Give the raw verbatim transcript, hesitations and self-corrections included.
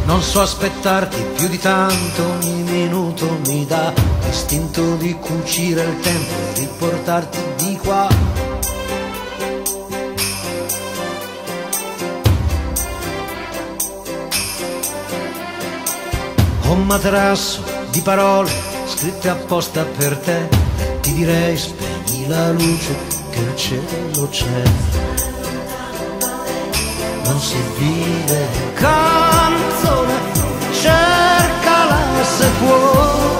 Non so aspettarti più di tanto, ogni minuto mi dà l'istinto di cucire il tempo e riportarti di qua. Ho un materasso di parole scritte apposta per te, ti direi spegni la luce che il cielo c'è. Non si vive canzone, cercala se puoi.